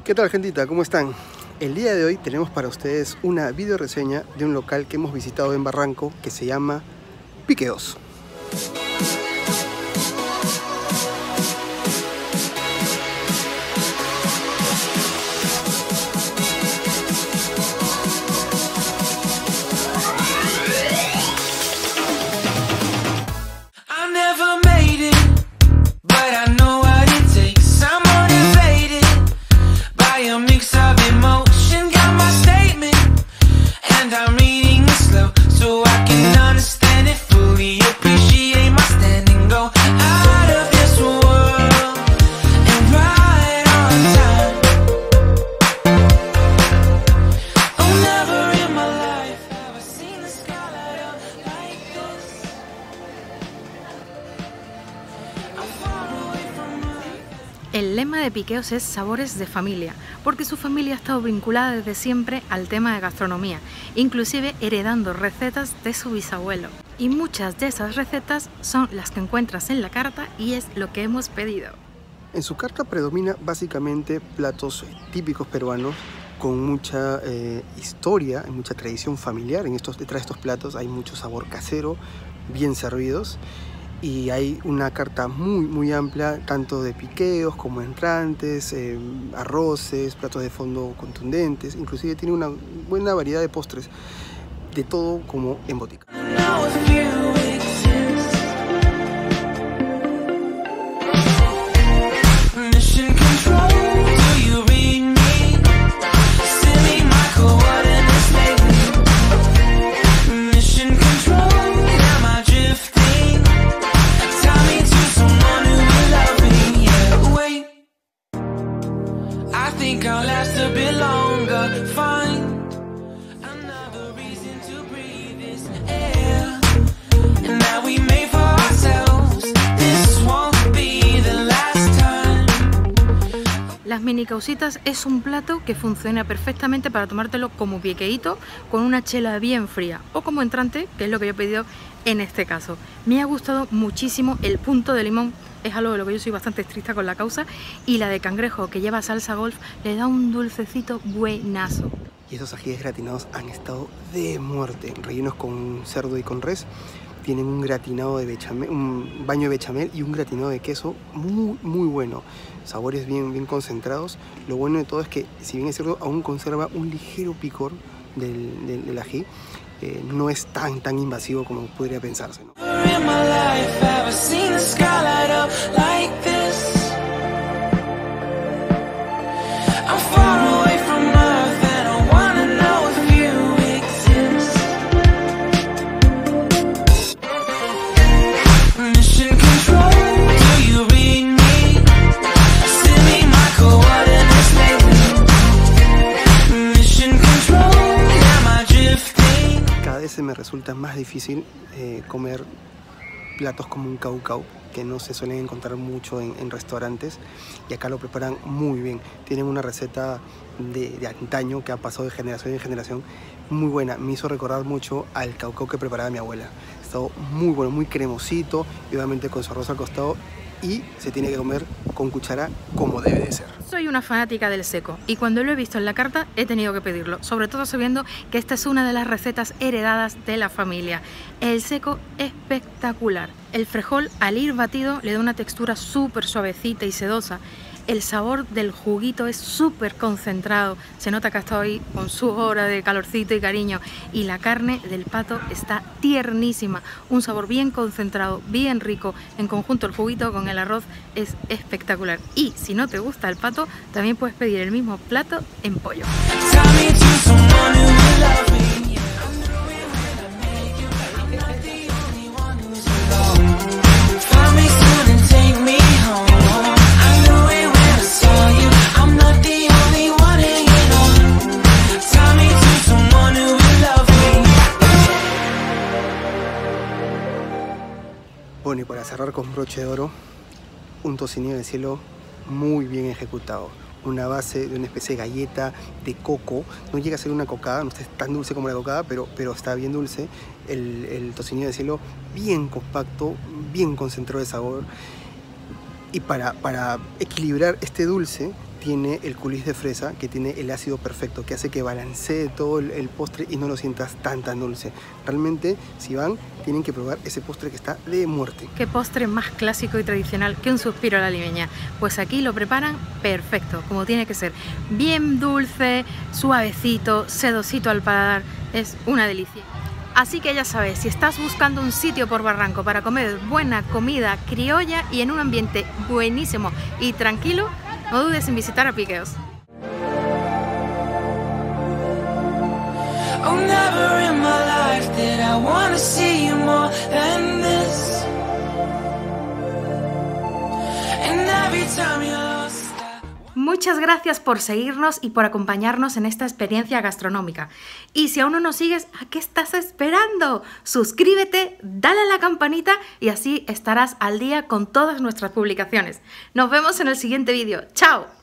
¿Qué tal, gentita? ¿Cómo están? El día de hoy tenemos para ustedes una video reseña de un local que hemos visitado en Barranco que se llama Piqueos. El lema de Piqueos es sabores de familia, porque su familia ha estado vinculada desde siempre al tema de gastronomía, inclusive heredando recetas de su bisabuelo. Y muchas de esas recetas son las que encuentras en la carta y es lo que hemos pedido. En su carta predomina básicamente platos típicos peruanos con mucha historia y mucha tradición familiar. Detrás de estos platos hay mucho sabor casero, bien servidos. Y hay una carta muy amplia, tanto de piqueos como entrantes, arroces, platos de fondo contundentes. Inclusive tiene una buena variedad de postres, de todo como en botica. Las mini causitas es un plato que funciona perfectamente para tomártelo como piqueíto con una chela bien fría o como entrante, que es lo que yo he pedido en este caso. Me ha gustado muchísimo el punto de limón, es algo de lo que yo soy bastante estricta con la causa, y la de cangrejo que lleva salsa golf le da un dulcecito buenazo. Y esos ajíes gratinados han estado de muerte, rellenos con cerdo y con res. Tienen un gratinado de bechamel, un baño de bechamel y un gratinado de queso muy bueno. Sabores bien concentrados. Lo bueno de todo es que, si bien es cierto, aún conserva un ligero picor del ají. No es tan invasivo como podría pensarse, ¿no? Me resulta más difícil comer platos como un caucao, que no se suelen encontrar mucho en restaurantes, y acá lo preparan muy bien. Tienen una receta de antaño que ha pasado de generación en generación, muy buena. Me hizo recordar mucho al caucao que preparaba mi abuela. Ha estado muy bueno, muy cremosito, y obviamente con su arroz al costado, y se tiene que comer con cuchara como debe de ser. Soy una fanática del seco y cuando lo he visto en la carta he tenido que pedirlo, sobre todo sabiendo que esta es una de las recetas heredadas de la familia. El seco espectacular. El frijol, al ir batido, le da una textura súper suavecita y sedosa. El sabor del juguito es súper concentrado, se nota que ha estado ahí con su hora de calorcito y cariño, y la carne del pato está tiernísima, un sabor bien concentrado, bien rico. En conjunto el juguito con el arroz es espectacular, y si no te gusta el pato también puedes pedir el mismo plato en pollo. Bueno, y para cerrar con broche de oro, un tocinillo de cielo muy bien ejecutado. Una base de una especie de galleta de coco. No llega a ser una cocada, no está tan dulce como la cocada, pero está bien dulce. El tocinillo de cielo bien compacto, bien concentrado de sabor. Y para equilibrar este dulce, tiene el coulis de fresa, que tiene el ácido perfecto, que hace que balancee todo el postre y no lo sientas tan dulce. Realmente, si van, tienen que probar ese postre que está de muerte. Qué postre más clásico y tradicional que un suspiro a la limeña. Pues aquí lo preparan perfecto, como tiene que ser. Bien dulce, suavecito, sedosito al paladar. Es una delicia. Así que ya sabes, si estás buscando un sitio por Barranco para comer buena comida criolla y en un ambiente buenísimo y tranquilo, no dudes en visitar a Piqueos. Oh, never in my life did I want to see you more than this. And every time you lost. Muchas gracias por seguirnos y por acompañarnos en esta experiencia gastronómica. Y si aún no nos sigues, ¿a qué estás esperando? Suscríbete, dale a la campanita y así estarás al día con todas nuestras publicaciones. Nos vemos en el siguiente vídeo. ¡Chao!